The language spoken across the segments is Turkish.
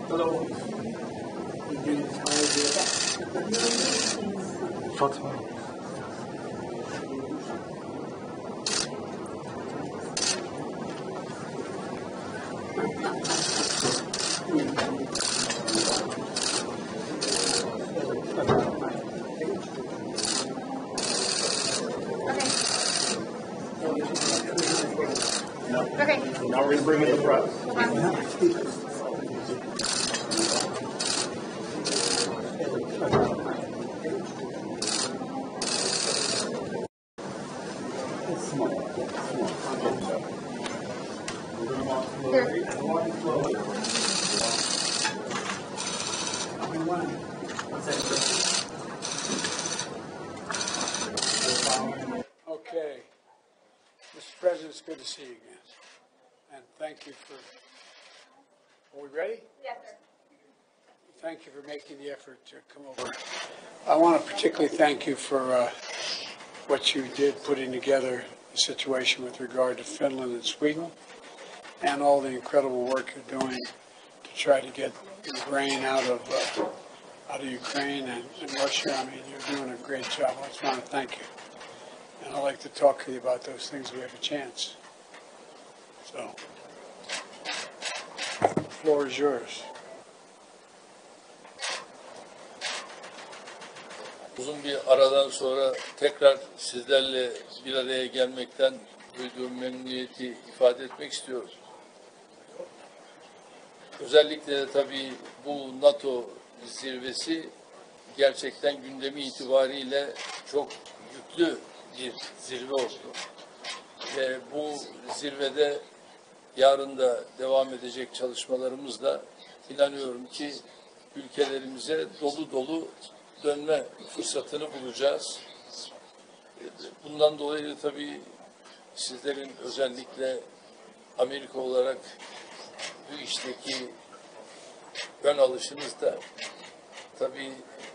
Hello. Fatma. Okay. Now we're going to bring in the press. Okay. Mr. President, it's good to see you again. And thank you for, are we ready? Yes, sir. Thank you for making the effort to come over. I want to particularly thank you for what you did putting together the situation with regard to Finland and Sweden and all the incredible work you're doing to try to get the grain out of Ukraine and Russia. I mean, you're doing a great job. I just want to thank you. And I'd like to talk to you about those things if we have a chance. So, the floor is yours. Uzun bir aradan sonra tekrar sizlerle bir araya gelmekten duyduğum memnuniyeti ifade etmek istiyorum. Özellikle de tabii bu NATO zirvesi gerçekten gündemi itibariyle çok yüklü bir zirve oldu. Ve bu zirvede yarın da devam edecek çalışmalarımızla inanıyorum ki ülkelerimize dolu dolu dönme fırsatını bulacağız. Bundan dolayı tabii sizlerin özellikle Amerika olarak bu işteki ön alışınız da tabii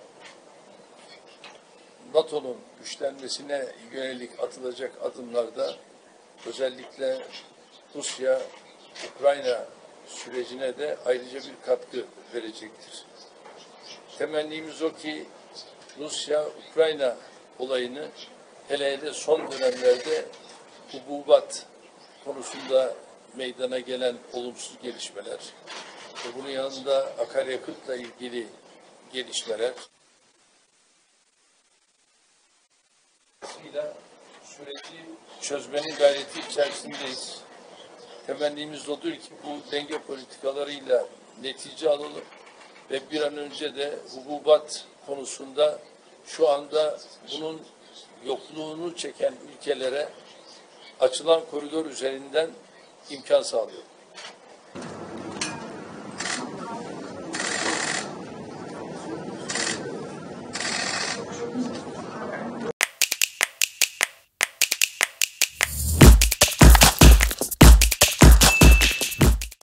NATO'nun güçlenmesine yönelik atılacak adımlarda özellikle Rusya-Ukrayna sürecine de ayrıca bir katkı verecektir. Temennimiz o ki Rusya-Ukrayna olayını hele hele son dönemlerde hububat konusunda meydana gelen olumsuz gelişmeler ve bunun yanında akaryakıtla ilgili gelişmeler süreci çözmenin gayreti içerisindeyiz. Temennimiz odur ki bu denge politikalarıyla netice alalım ve bir an önce de hububat konusunda şu anda bunun yokluğunu çeken ülkelere açılan koridor üzerinden imkan sağlayalım.